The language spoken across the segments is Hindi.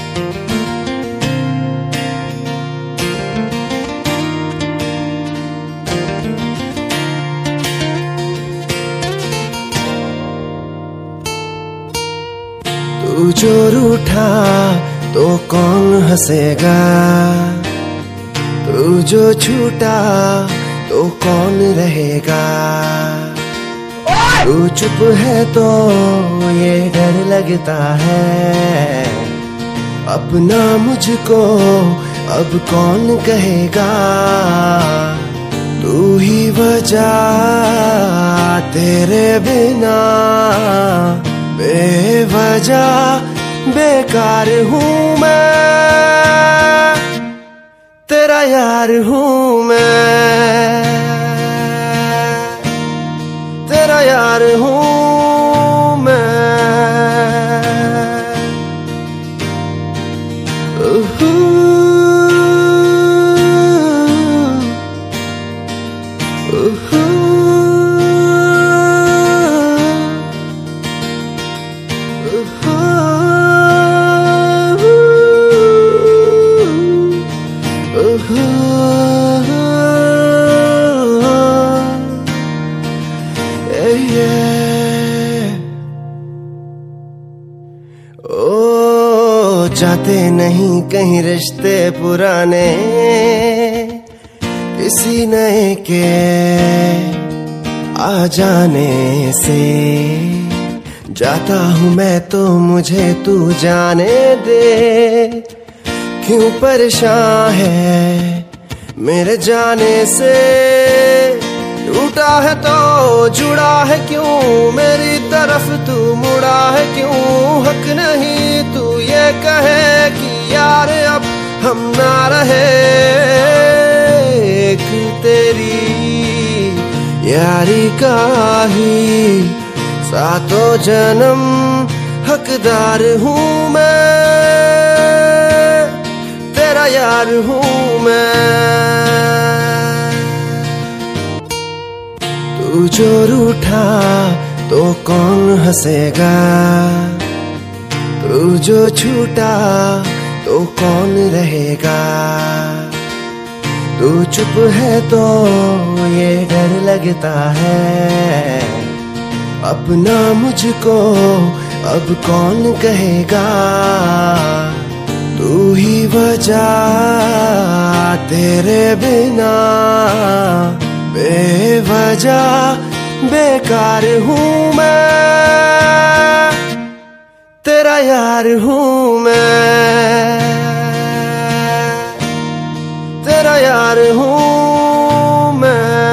तू जो रूठा तो कौन हंसेगा, तू जो छूटा तो कौन रहेगा। तू चुप है तो ये डर लगता है, अपना मुझको अब कौन कहेगा। तू ही वजह, तेरे बिना बेवजह बेकार हूँ मैं, तेरा यार हूँ मैं, तेरा यार हूँ मैं। ओ जाते नहीं कहीं रिश्ते पुराने, किसी नए के आ जाने से। जाता हूँ मैं तो मुझे तू जाने दे, क्यों परेशान है मेरे जाने से। टूटा है तो जुड़ा है क्यों, मेरी तरफ तू मुड़ा है क्यों। हक नहीं तू ये कहे कि यार अब हम ना रहे, एक तेरी यारी का ही सातों जन्म हकदार हूँ मैं, तेरा यार हूँ मैं। तू जो रूठा तो कौन हंसेगा, तू जो छूटा तो कौन रहेगा। तू चुप है तो ये डर लगता है, अपना मुझको अब कौन कहेगा। तू ही वजह, तेरे बिना बेवजह बेकार हूँ मैं, तेरा यार हूँ मैं, तेरा यार हूँ मैं।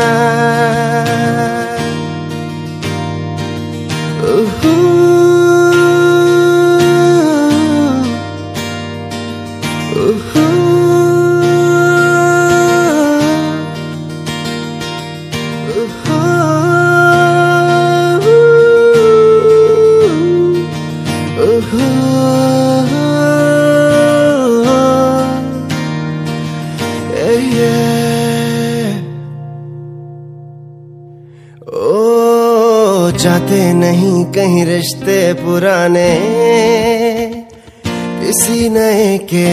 ओ जाते नहीं कहीं रिश्ते पुराने, किसी नए के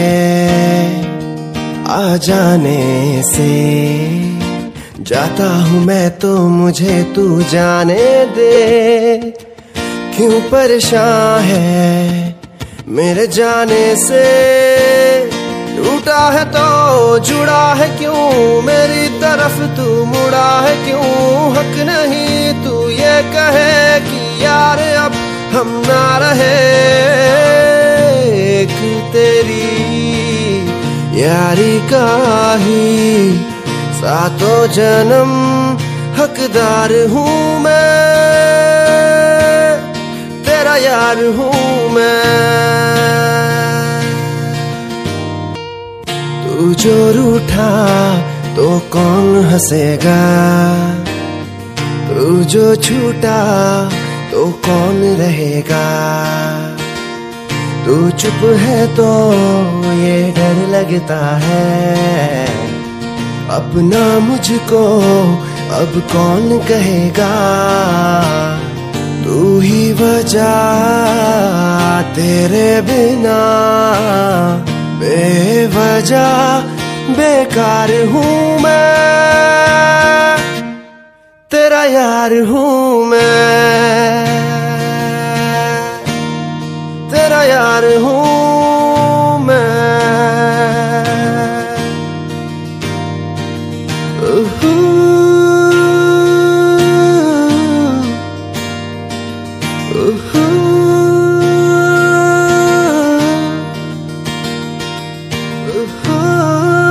आ जाने से। जाता हूँ मैं तो मुझे तू जाने दे, क्यों परेशान है मेरे जाने से। टूटा है तो जुड़ा है क्यों, मेरी तरफ तू मुड़ा है क्यों। हक नहीं तू ये कहे कि यार अब हम ना रहे, एक तेरी यारी का ही सातों जन्म हकदार हूँ मैं, तेरा यार हूँ मैं। तू जो रूठा तो कौन हंसेगा, तू जो छूटा तो कौन रहेगा। तू चुप है तो ये डर लगता है, अपना मुझको अब कौन कहेगा। तू ही वजह, तेरे बिना वजह बेकार हूँ मैं, तेरा यार हूँ मैं, तेरा यार हूँ मैं। Ooh.